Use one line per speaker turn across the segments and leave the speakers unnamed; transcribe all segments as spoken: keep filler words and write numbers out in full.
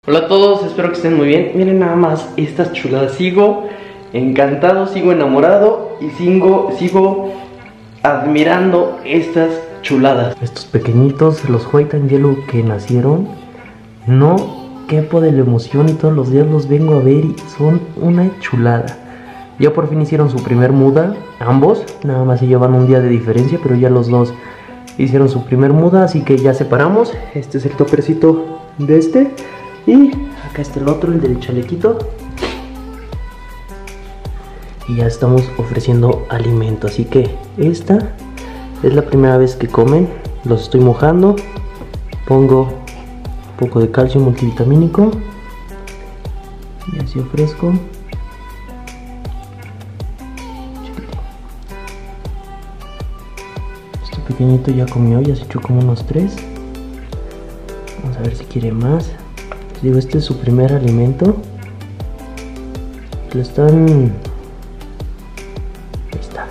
Hola a todos, espero que estén muy bien. Miren nada más estas chuladas. Sigo encantado, sigo enamorado y sigo, sigo admirando estas chuladas. Estos pequeñitos, los White and Yellow que nacieron, no quepo de la emoción y todos los días los vengo a ver y son una chulada. Ya por fin hicieron su primer muda, ambos, nada más se llevan un día de diferencia, pero ya los dos hicieron su primer muda, así que ya separamos. Este es el topercito de este. Y acá está el otro, el del chalequito. Y ya estamos ofreciendo alimento. Así que esta es la primera vez que comen. Los estoy mojando. Pongo un poco de calcio multivitamínico. Y así ofrezco. Este pequeñito ya comió, ya se echó como unos tres. Vamos a ver si quiere más. Digo, este es su primer alimento. Lo están... Ahí está.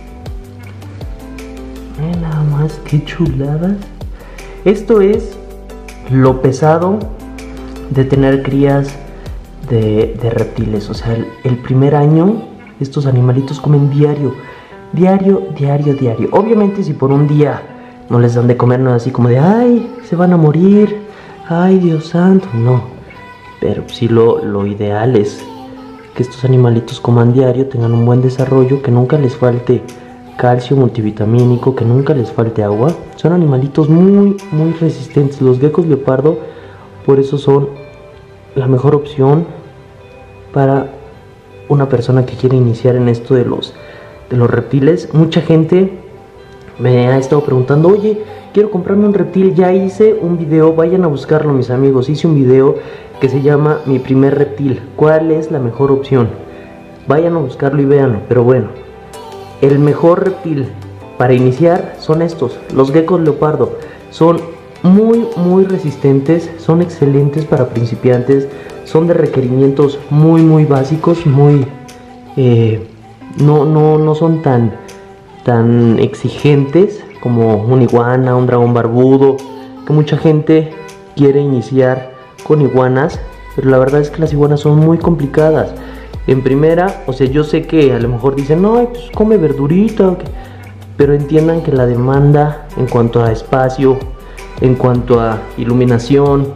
Miren nada más, qué chuladas. Esto es lo pesado de tener crías de, de reptiles. O sea, el, el primer año estos animalitos comen diario. Diario, diario, diario. Obviamente si por un día no les dan de comer nada así como de ay, se van a morir, ay Dios santo, no. Pero sí lo, lo ideal es que estos animalitos coman diario, tengan un buen desarrollo, que nunca les falte calcio multivitamínico, que nunca les falte agua. Son animalitos muy, muy resistentes. Los geckos leopardo, por eso son la mejor opción para una persona que quiere iniciar en esto de los, de los reptiles. Mucha gente me ha estado preguntando, oye, quiero comprarme un reptil. Ya hice un video, vayan a buscarlo mis amigos. Hice un video que se llama Mi primer reptil, ¿cuál es la mejor opción? Vayan a buscarlo y véanlo. Pero bueno, el mejor reptil para iniciar son estos, los geckos leopardo. Son muy muy resistentes, son excelentes para principiantes, son de requerimientos muy muy básicos, muy eh, no, no, no son tan, tan exigentes como un iguana, un dragón barbudo, que mucha gente quiere iniciar con iguanas, pero la verdad es que las iguanas son muy complicadas. En primera, o sea, yo sé que a lo mejor dicen, no, pues come verdurita, okay, pero entiendan que la demanda en cuanto a espacio, en cuanto a iluminación,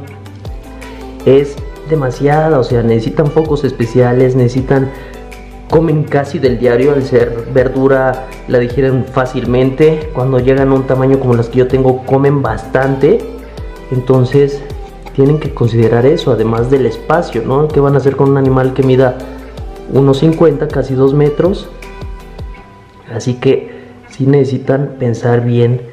es demasiada. O sea, necesitan focos especiales, necesitan, comen casi del diario, al ser verdura la digieren fácilmente. Cuando llegan a un tamaño como las que yo tengo, comen bastante. Entonces tienen que considerar eso, además del espacio, ¿no? ¿Qué van a hacer con un animal que mida uno cincuenta, casi dos metros? Así que sí necesitan pensar bien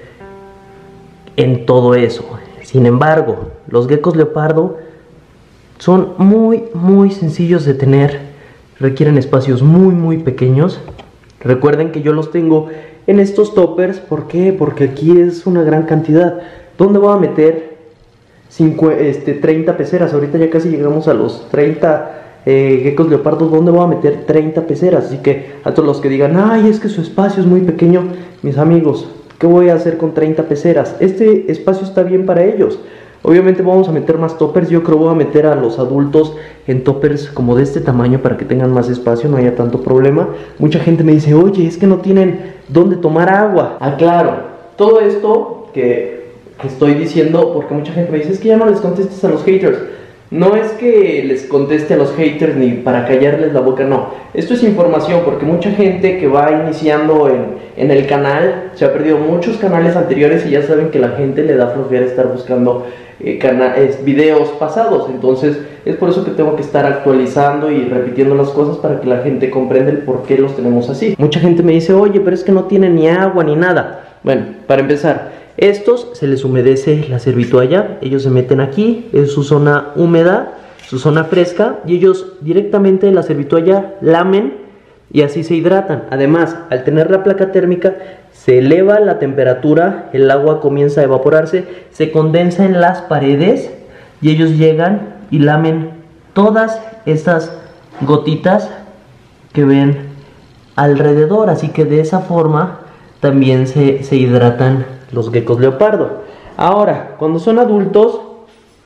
en todo eso. Sin embargo, los geckos leopardo son muy muy sencillos de tener, requieren espacios muy muy pequeños. Recuerden que yo los tengo en estos toppers. ¿Por qué? Porque aquí es una gran cantidad. ¿Dónde voy a meter cinco, este, treinta peceras? Ahorita ya casi llegamos a los treinta eh, geckos leopardo. ¿Dónde voy a meter treinta peceras? Así que a todos los que digan, ay, es que su espacio es muy pequeño, mis amigos, ¿qué voy a hacer con treinta peceras? Este espacio está bien para ellos. Obviamente vamos a meter más toppers. Yo creo que voy a meter a los adultos en toppers como de este tamaño para que tengan más espacio, no haya tanto problema. Mucha gente me dice, oye, es que no tienen dónde tomar agua. Aclaro, todo esto que que estoy diciendo, porque mucha gente me dice, es que ya no les contestes a los haters. No es que les conteste a los haters ni para callarles la boca, no. Esto es información, porque mucha gente que va iniciando en, en el canal se ha perdido muchos canales anteriores y ya saben que la gente le da flojera estar buscando eh, canales, videos pasados. Entonces es por eso que tengo que estar actualizando y repitiendo las cosas para que la gente comprenda el por qué los tenemos así. Mucha gente me dice, oye, pero es que no tienen ni agua ni nada. Bueno, para empezar, estos se les humedece la servitoalla, ellos se meten aquí, es su zona húmeda, su zona fresca, y ellos directamente en la servitoalla lamen y así se hidratan. Además, al tener la placa térmica, se eleva la temperatura, el agua comienza a evaporarse, se condensa en las paredes y ellos llegan y lamen todas estas gotitas que ven alrededor. Así que de esa forma también se, se hidratan los geckos leopardo. Ahora, cuando son adultos,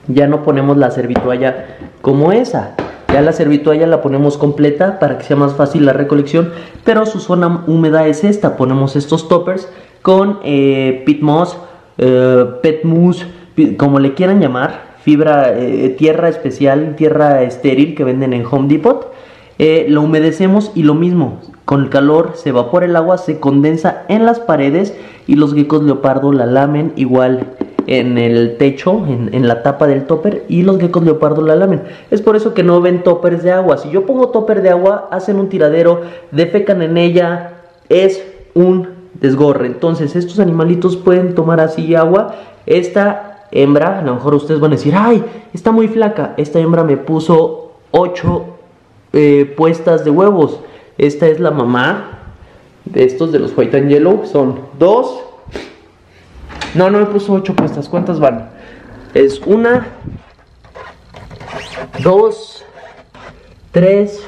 ya no ponemos la servitoalla como esa. Ya la servitoalla la ponemos completa para que sea más fácil la recolección, pero su zona húmeda es esta. Ponemos estos toppers con eh, peat moss, eh, pet mousse, como le quieran llamar, fibra, eh, tierra especial, tierra estéril que venden en Home Depot. Eh, lo humedecemos y lo mismo, con el calor se evapora el agua, se condensa en las paredes y los geckos leopardo la lamen igual en el techo, en, en la tapa del topper, y los geckos leopardo la lamen. Es por eso que no ven toppers de agua. Si yo pongo topper de agua, hacen un tiradero, defecan en ella, es un desgorre. Entonces estos animalitos pueden tomar así agua. Esta hembra, a lo mejor ustedes van a decir, ay, está muy flaca. Esta hembra me puso ocho eh, puestas de huevos. Esta es la mamá de estos de los white and yellow. Son dos. No, no me puso ocho puestas. ¿Cuántas van? Es una, dos, tres,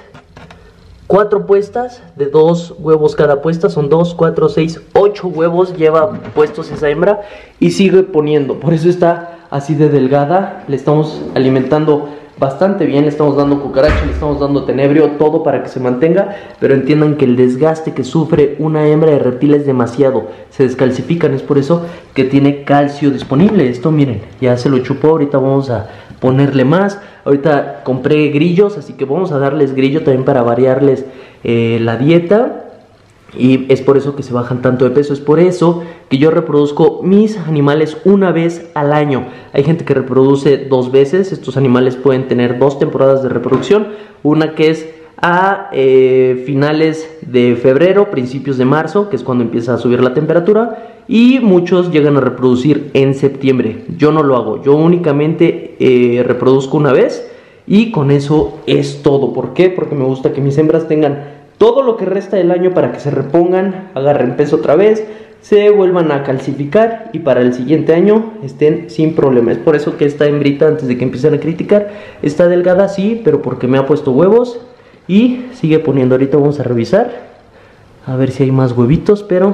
cuatro puestas de dos huevos cada puesta. Son dos, cuatro, seis, ocho huevos lleva puestos esa hembra y sigue poniendo. Por eso está así de delgada. Le estamos alimentando bastante bien, le estamos dando cucaracha, le estamos dando tenebrio, todo para que se mantenga, pero entiendan que el desgaste que sufre una hembra de reptil es demasiado, se descalcifican, es por eso que tiene calcio disponible. Esto miren, ya se lo chupó, ahorita vamos a ponerle más. Ahorita compré grillos, así que vamos a darles grillo también para variarles eh, la dieta. Y es por eso que se bajan tanto de peso. Es por eso que yo reproduzco mis animales una vez al año. Hay gente que reproduce dos veces. Estos animales pueden tener dos temporadas de reproducción. Una que es a eh, finales de febrero, principios de marzo, que es cuando empieza a subir la temperatura. Y muchos llegan a reproducir en septiembre. Yo no lo hago. Yo únicamente eh, reproduzco una vez. Y con eso es todo. ¿Por qué? Porque me gusta que mis hembras tengan todo lo que resta del año para que se repongan, agarren peso otra vez, se vuelvan a calcificar y para el siguiente año estén sin problema. Es por eso que esta hembrita, antes de que empiecen a criticar, está delgada, sí, pero porque me ha puesto huevos y sigue poniendo. Ahorita vamos a revisar a ver si hay más huevitos, pero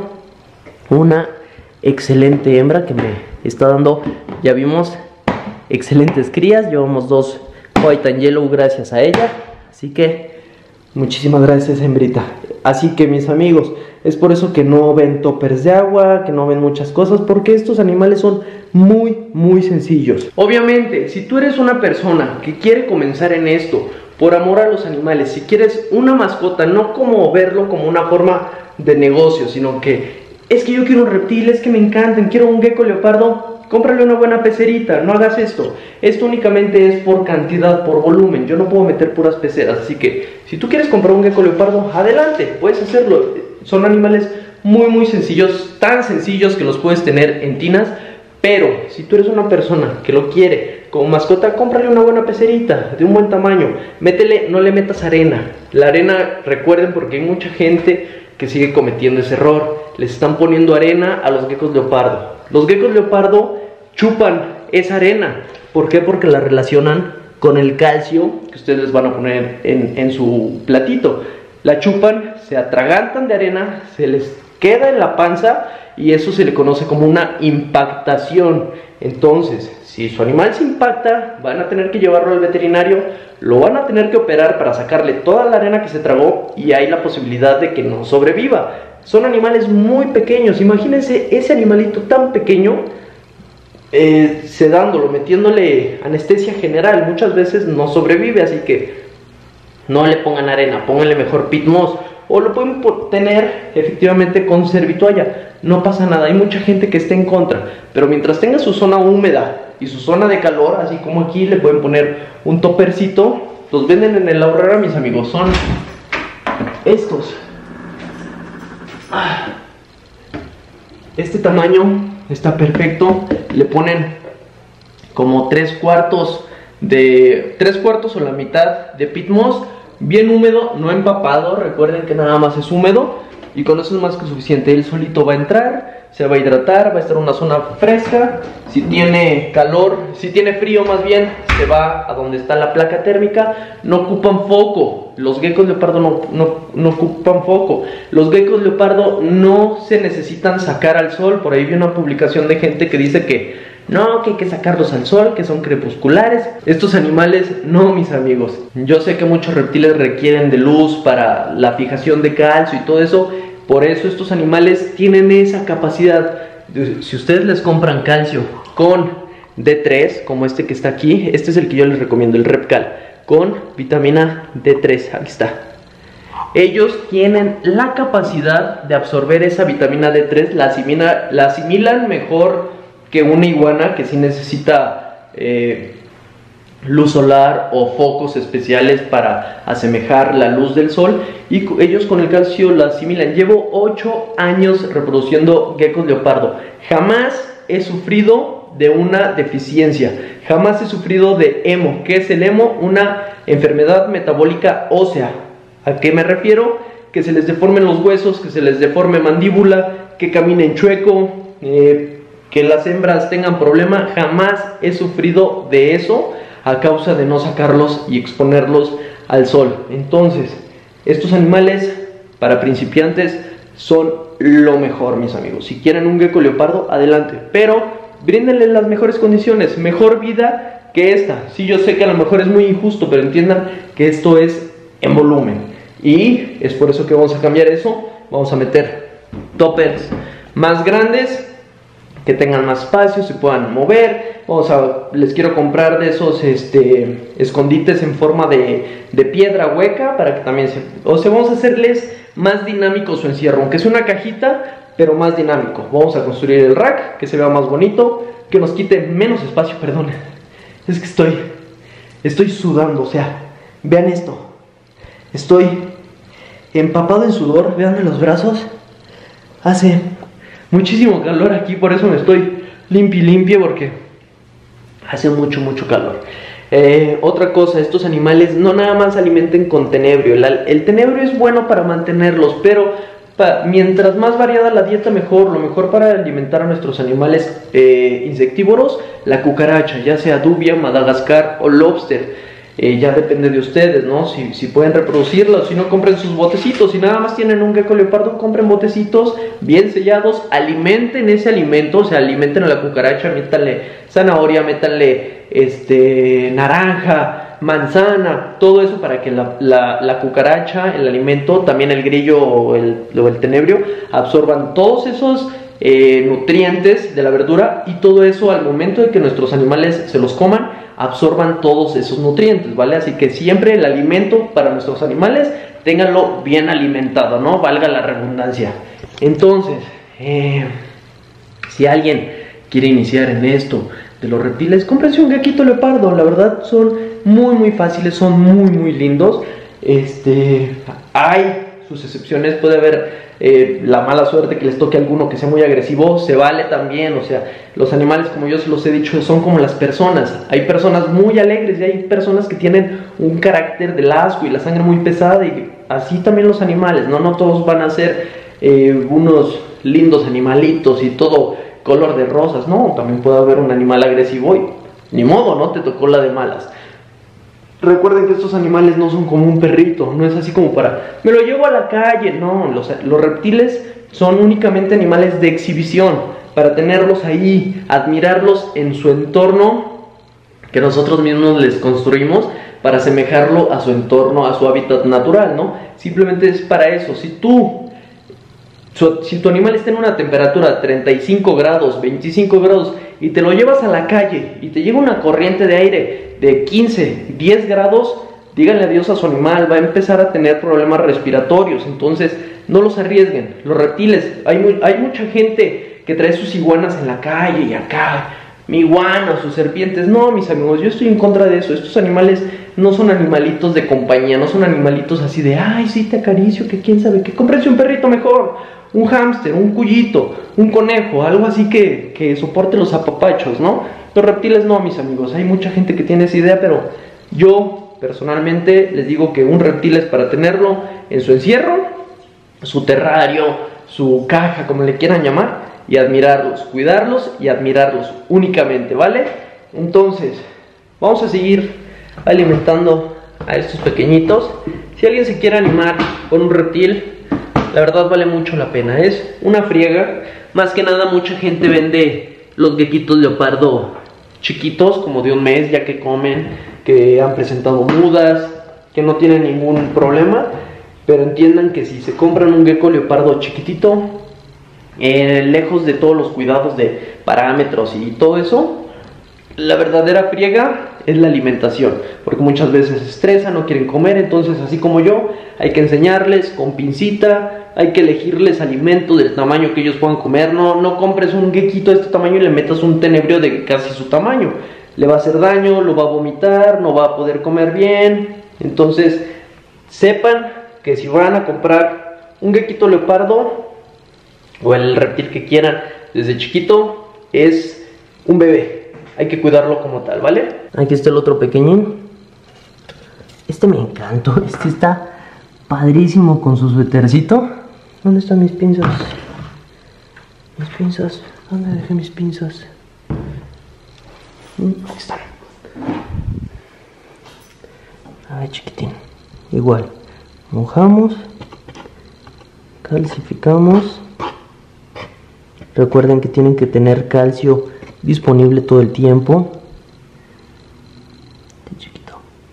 una excelente hembra que me está dando, ya vimos, excelentes crías. Llevamos dos white and yellow gracias a ella, así que muchísimas gracias, hembrita. Así que mis amigos, es por eso que no ven toppers de agua, que no ven muchas cosas, porque estos animales son muy, muy sencillos. Obviamente, si tú eres una persona que quiere comenzar en esto por amor a los animales, si quieres una mascota, no como verlo como una forma de negocio, sino que es que yo quiero un reptil, es que me encantan, quiero un gecko leopardo, cómprale una buena pecerita, no hagas esto. Esto únicamente es por cantidad, por volumen. Yo no puedo meter puras peceras, así que si tú quieres comprar un gecko leopardo, adelante, puedes hacerlo. Son animales muy muy sencillos, tan sencillos que los puedes tener en tinas. Pero si tú eres una persona que lo quiere como mascota, cómprale una buena pecerita de un buen tamaño. Métele, no le metas arena. La arena, recuerden, porque hay mucha gente que sigue cometiendo ese error. Les están poniendo arena a los geckos leopardo. Los geckos leopardo chupan esa arena. ¿Por qué? Porque la relacionan con el calcio que ustedes les van a poner en, en su platito. La chupan, se atragantan de arena, se les queda en la panza y eso se le conoce como una impactación. Entonces, si su animal se impacta, van a tener que llevarlo al veterinario, lo van a tener que operar para sacarle toda la arena que se tragó y hay la posibilidad de que no sobreviva. Son animales muy pequeños. Imagínense ese animalito tan pequeño eh, sedándolo, metiéndole anestesia general. Muchas veces no sobrevive, así que no le pongan arena, pónganle mejor peat moss. O lo pueden tener efectivamente con servitoalla. No pasa nada, hay mucha gente que está en contra. Pero mientras tenga su zona húmeda y su zona de calor, así como aquí, le pueden poner un topercito. Los venden en el Aurrera, mis amigos. Son estos. Este tamaño está perfecto. Le ponen como tres cuartos de tres cuartos o la mitad de peat moss, bien húmedo, no empapado. Recuerden que nada más es húmedo y con eso es más que suficiente. Él solito va a entrar, se va a hidratar, va a estar en una zona fresca. Si tiene calor, si tiene frío más bien, se va a donde está la placa térmica. No ocupan foco. Los geckos leopardo no, no, no ocupan foco. Los geckos leopardo no se necesitan sacar al sol. Por ahí vi una publicación de gente que dice que no, que hay que sacarlos al sol, que son crepusculares. Estos animales, no, mis amigos. Yo sé que muchos reptiles requieren de luz para la fijación de calcio y todo eso. Por eso estos animales tienen esa capacidad. Si ustedes les compran calcio con D tres, como este que está aquí, este es el que yo les recomiendo, el Repcal, con vitamina D tres, aquí está. Ellos tienen la capacidad de absorber esa vitamina D tres, la, asimila, la asimilan mejor que una iguana que sí necesita eh, luz solar o focos especiales para asemejar la luz del sol, y ellos con el calcio la asimilan. Llevo ocho años reproduciendo geckos leopardo, jamás he sufrido de una deficiencia, jamás he sufrido de hemo. ¿Qué es el hemo? Una enfermedad metabólica ósea. ¿A qué me refiero? Que se les deformen los huesos, que se les deforme mandíbula, que caminen chueco, eh, que las hembras tengan problema. Jamás he sufrido de eso a causa de no sacarlos y exponerlos al sol. Entonces, estos animales para principiantes son lo mejor, mis amigos. Si quieren un gecko leopardo, adelante, pero bríndenle las mejores condiciones, mejor vida que esta. Sí, yo sé que a lo mejor es muy injusto, pero entiendan que esto es en volumen, y es por eso que vamos a cambiar eso. Vamos a meter toppers más grandes, que tengan más espacio, se puedan mover. Vamos a, les quiero comprar de esos este, escondites en forma de, de piedra hueca, para que también se, o sea, vamos a hacerles más dinámico su encierro, aunque es una cajita, pero más dinámico. Vamos a construir el rack, que se vea más bonito, que nos quite menos espacio. Perdón, es que estoy, estoy sudando, o sea, vean esto. Estoy empapado en sudor, veanme los brazos. Hace muchísimo calor aquí, por eso me estoy limpio limpio, porque hace mucho, mucho calor. Eh, otra cosa, estos animales no nada más se alimenten con tenebrio. El, el tenebrio es bueno para mantenerlos, pero pa, mientras más variada la dieta, mejor. Lo mejor para alimentar a nuestros animales eh, insectívoros, la cucaracha, ya sea dubia, madagascar o lobster. Eh, ya depende de ustedes, ¿no? Si, si pueden reproducirlo, si no, compren sus botecitos. Si nada más tienen un gecko leopardo, compren botecitos bien sellados, alimenten ese alimento, o sea, alimenten a la cucaracha, métanle zanahoria, métanle este, naranja, manzana, todo eso para que la, la, la cucaracha, el alimento, también el grillo o el, o el tenebrio, absorban todos esos eh, nutrientes de la verdura, y todo eso al momento de que nuestros animales se los coman, absorban todos esos nutrientes, ¿vale? Así que siempre el alimento para nuestros animales, ténganlo bien alimentado, ¿no? Valga la redundancia. Entonces, eh, si alguien quiere iniciar en esto de los reptiles, cómprense un geckito leopardo. La verdad son muy muy fáciles, son muy muy lindos. Este, hay sus excepciones, puede haber eh, la mala suerte que les toque a alguno que sea muy agresivo, se vale también. O sea, los animales, como yo se los he dicho, son como las personas. Hay personas muy alegres y hay personas que tienen un carácter del asco y la sangre muy pesada, y así también los animales, no, no todos van a ser eh, unos lindos animalitos y todo color de rosas, no, también puede haber un animal agresivo y ni modo, no te tocó la de malas. Recuerden que estos animales no son como un perrito, no es así como para, me lo llevo a la calle, no, los, los reptiles son únicamente animales de exhibición, para tenerlos ahí, admirarlos en su entorno, que nosotros mismos les construimos, para asemejarlo a su entorno, a su hábitat natural, ¿no? Simplemente es para eso. Si tú, su, si tu animal está en una temperatura de treinta y cinco grados, veinticinco grados, y te lo llevas a la calle, y te llega una corriente de aire de quince, diez grados, díganle adiós a su animal, va a empezar a tener problemas respiratorios. Entonces no los arriesguen. Los reptiles, hay, muy, hay mucha gente que trae sus iguanas en la calle y acá, mi iguana, sus serpientes. No, mis amigos, yo estoy en contra de eso. Estos animales no son animalitos de compañía, no son animalitos así de, ay, sí, te acaricio, que quién sabe, que cómprense un perrito mejor, un hámster, un cuyito, un conejo, algo así que, que soporte los apapachos, ¿no? Los reptiles no, mis amigos. Hay mucha gente que tiene esa idea, pero yo personalmente les digo que un reptil es para tenerlo en su encierro, su terrario, su caja, como le quieran llamar, y admirarlos, cuidarlos y admirarlos únicamente, ¿vale? Entonces, vamos a seguir alimentando a estos pequeñitos. Si alguien se quiere animar con un reptil, la verdad vale mucho la pena. Es una friega. Más que nada, mucha gente vende los geckitos leopardo chiquitos, como de un mes, ya que comen, que han presentado mudas, que no tienen ningún problema. Pero entiendan que si se compran un gecko leopardo chiquitito, eh, lejos de todos los cuidados de parámetros y todo eso, la verdadera friega es la alimentación, porque muchas veces se estresan, no quieren comer. Entonces, así como yo, hay que enseñarles con pincita, hay que elegirles alimento del tamaño que ellos puedan comer. No, no compres un gequito de este tamaño y le metas un tenebrio de casi su tamaño. Le va a hacer daño, lo va a vomitar, no va a poder comer bien. Entonces, sepan que si van a comprar un gequito leopardo o el reptil que quieran desde chiquito, es un bebé. Hay que cuidarlo como tal, ¿vale? Aquí está el otro pequeñín. Este me encantó. Este está padrísimo con su suétercito. ¿Dónde están mis pinzas? Mis pinzas. ¿Dónde dejé mis pinzas? Aquí están. Ay, chiquitín. Igual. Mojamos. Calcificamos. Recuerden que tienen que tener calcio disponible todo el tiempo. Este chiquito.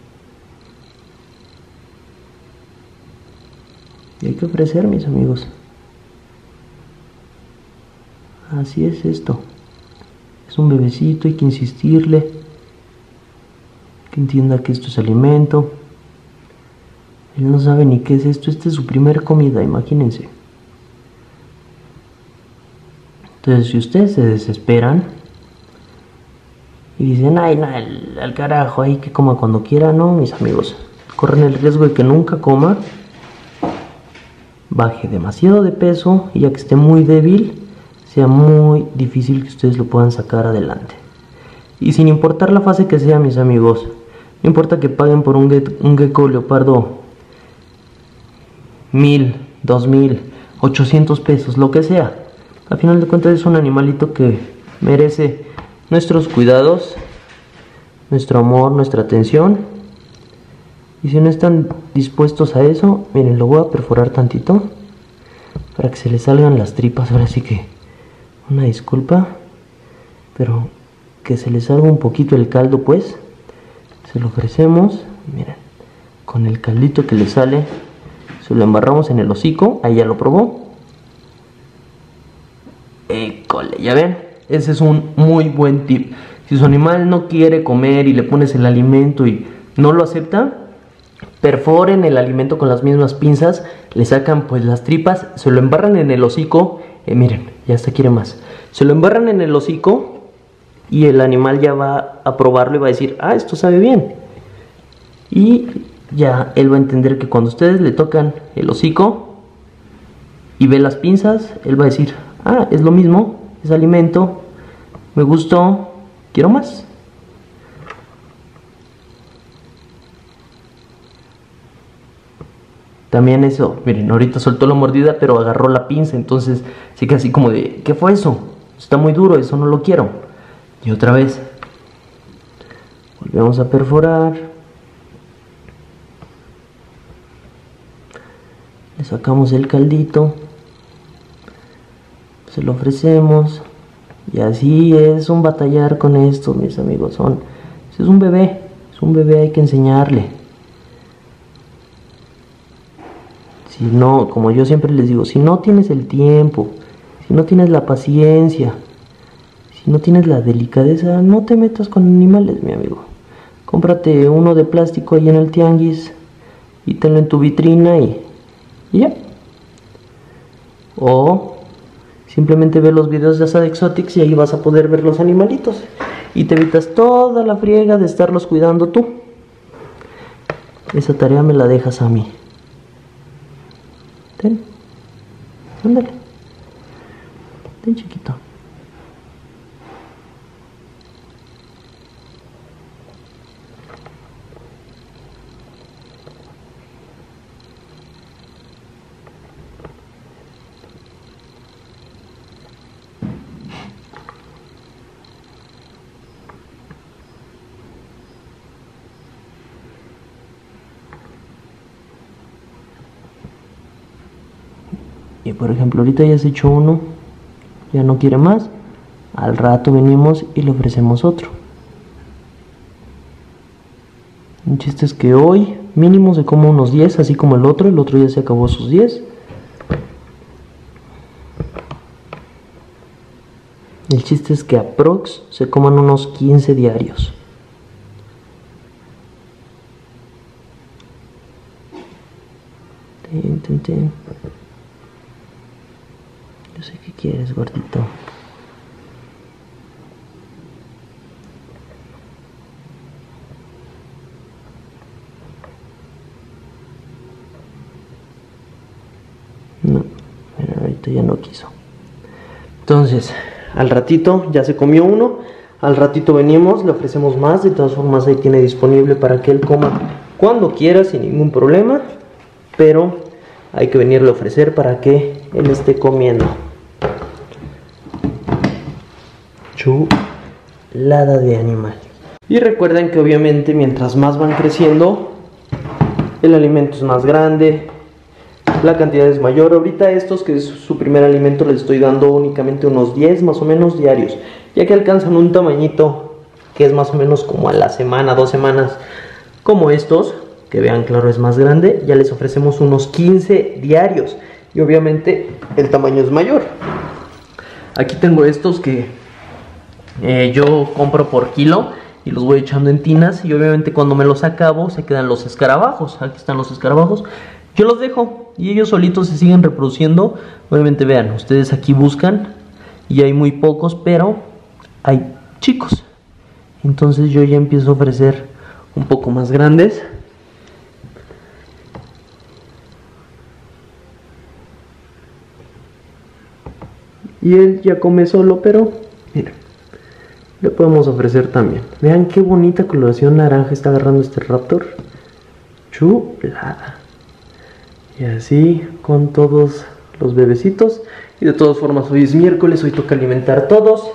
Y hay que ofrecer, mis amigos. Así es esto. Es un bebecito, hay que insistirle. Que entienda que esto es alimento. Él no sabe ni qué es esto. Esta es su primer comida, imagínense. Entonces, si ustedes se desesperan y dicen, ay, no, al, al carajo, ahí que coma cuando quiera, no, mis amigos, corren el riesgo de que nunca coma, baje demasiado de peso y ya que esté muy débil, sea muy difícil que ustedes lo puedan sacar adelante. Y sin importar la fase que sea, mis amigos, no importa que paguen por un, get, un gecko leopardo mil, dos mil, ochocientos pesos, lo que sea. A final de cuentas es un animalito que merece nuestros cuidados, nuestro amor, nuestra atención. Y si no están dispuestos a eso, miren, lo voy a perforar tantito para que se le salgan las tripas. Ahora sí que una disculpa, pero que se le salga un poquito el caldo, pues. Se lo ofrecemos, miren, con el caldito que le sale, se lo embarramos en el hocico. Ahí ya lo probó. École, ya ven, ese es un muy buen tip. Si su animal no quiere comer y le pones el alimento y no lo acepta, perforen el alimento con las mismas pinzas, le sacan pues las tripas, se lo embarran en el hocico. Eh, miren, ya hasta quiere más. Se lo embarran en el hocico y el animal ya va a probarlo y va a decir, ah, esto sabe bien. Y ya él va a entender que cuando ustedes le tocan el hocico y ve las pinzas, él va a decir, ah, es lo mismo, es alimento, me gustó, quiero más. También eso, miren, ahorita soltó la mordida, pero agarró la pinza, entonces sí que así como de, ¿qué fue eso? Está muy duro, eso no lo quiero. Y otra vez, volvemos a perforar. Le sacamos el caldito. Se lo ofrecemos. Y así es un batallar con esto, mis amigos. Son, es un bebé, es un bebé, hay que enseñarle. Si no, como yo siempre les digo, si no tienes el tiempo, si no tienes la paciencia, si no tienes la delicadeza, no te metas con animales, mi amigo. Cómprate uno de plástico ahí en el tianguis y tenlo en tu vitrina y, y ya. O simplemente ve los videos de Asad Exotics y ahí vas a poder ver los animalitos. Y te evitas toda la friega de estarlos cuidando tú. Esa tarea me la dejas a mí. Ten. Ándale. Ten, chiquito. Y por ejemplo, ahorita ya has hecho uno, ya no quiere más, Al rato venimos y le ofrecemos otro. El chiste es que hoy mínimo se coma unos diez, así como el otro. El otro ya se acabó sus diez. El chiste es que aprox se coman unos quince diarios. Ten, ten, ten. Yo sé qué quieres, gordito. No, pero ahorita ya no quiso. Entonces, al ratito ya se comió uno. Al ratito venimos, le ofrecemos más. De todas formas ahí tiene disponible para que él coma cuando quiera sin ningún problema. Pero hay que venirle a ofrecer para que él esté comiendo. Chulada de animal. Y recuerden que obviamente mientras más van creciendo, el alimento es más grande, la cantidad es mayor. Ahorita estos, que es su primer alimento, les estoy dando únicamente unos diez más o menos diarios, ya que alcanzan un tamañito que es más o menos como a la semana, dos semanas, como estos, que vean claro es más grande. Ya les ofrecemos unos quince diarios y obviamente el tamaño es mayor. Aquí tengo estos que eh, yo compro por kilo y los voy echando en tinas, y obviamente cuando me los acabo se quedan los escarabajos. Aquí están los escarabajos. Yo los dejo y ellos solitos se siguen reproduciendo. Obviamente vean, ustedes aquí buscan y hay muy pocos, pero hay chicos. Entonces yo ya empiezo a ofrecer un poco más grandes. Y él ya come solo, pero miren, le podemos ofrecer también. Vean qué bonita coloración naranja está agarrando este raptor. Chulada. Y así con todos los bebecitos. Y de todas formas hoy es miércoles, hoy toca alimentar a todos.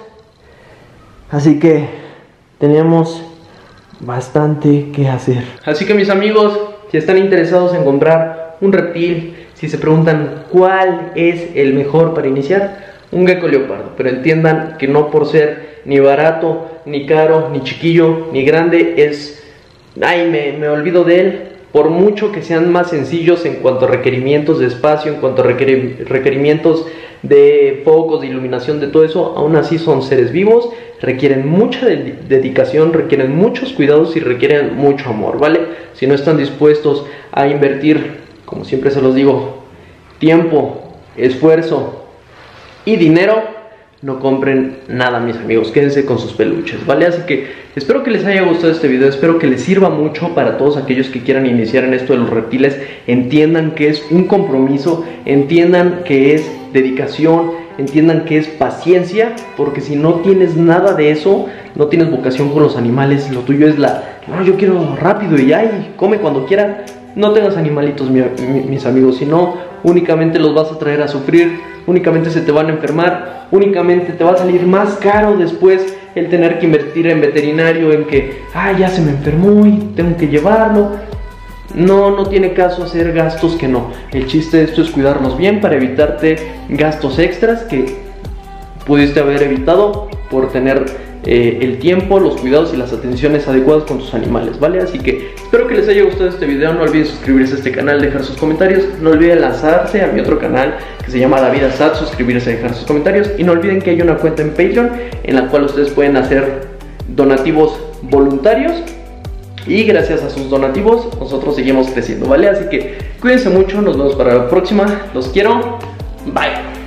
Así que tenemos bastante que hacer. Así que mis amigos, si están interesados en comprar un reptil, si se preguntan cuál es el mejor para iniciar, un gecko leopardo. Pero entiendan que no por ser ni barato, ni caro, ni chiquillo, ni grande, es... ay, me, me olvido de él. Por mucho que sean más sencillos en cuanto a requerimientos de espacio, en cuanto a requer requerimientos de focos, de iluminación, de todo eso, aún así son seres vivos, requieren mucha de dedicación, requieren muchos cuidados y requieren mucho amor, ¿vale? Si no están dispuestos a invertir, como siempre se los digo, tiempo, esfuerzo y dinero, no compren nada, mis amigos. Quédense con sus peluches, ¿vale? Así que espero que les haya gustado este video. Espero que les sirva mucho para todos aquellos que quieran iniciar en esto de los reptiles. Entiendan que es un compromiso, entiendan que es dedicación, entiendan que es paciencia, porque si no tienes nada de eso, no tienes vocación con los animales, lo tuyo es la, no, yo quiero rápido y ya, y come cuando quiera, no tengas animalitos, mi, mi, mis amigos. Si no, únicamente los vas a traer a sufrir, únicamente se te van a enfermar, únicamente te va a salir más caro después el tener que invertir en veterinario, en que, ah, ya se me enfermó y tengo que llevarlo. No, no tiene caso hacer gastos que no. El chiste de esto es cuidarnos bien para evitarte gastos extras que pudiste haber evitado por tener eh, el tiempo, los cuidados y las atenciones adecuadas con tus animales, ¿vale? Así que espero que les haya gustado este video. No olviden suscribirse a este canal, dejar sus comentarios. No olviden lanzarse a mi otro canal que se llama David Assad, suscribirse, dejar sus comentarios. Y no olviden que hay una cuenta en Patreon en la cual ustedes pueden hacer donativos voluntarios. Y gracias a sus donativos nosotros seguimos creciendo, ¿vale? Así que cuídense mucho, nos vemos para la próxima. Los quiero, bye.